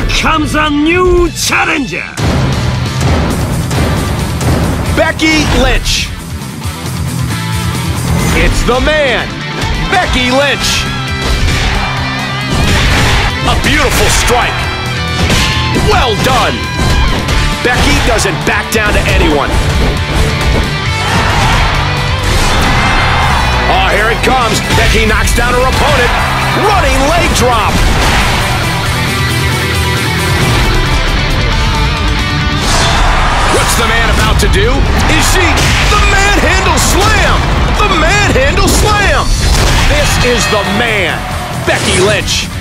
comes a new challenger! Becky Lynch. It's the man, Becky Lynch. A beautiful strike. Well done. Becky doesn't back down to anyone. Oh, here it comes. Becky knocks down her opponent. Running leg drop. What's the man about to do? Is she the manhandle slam? The manhandle slam. This is the man, Becky Lynch.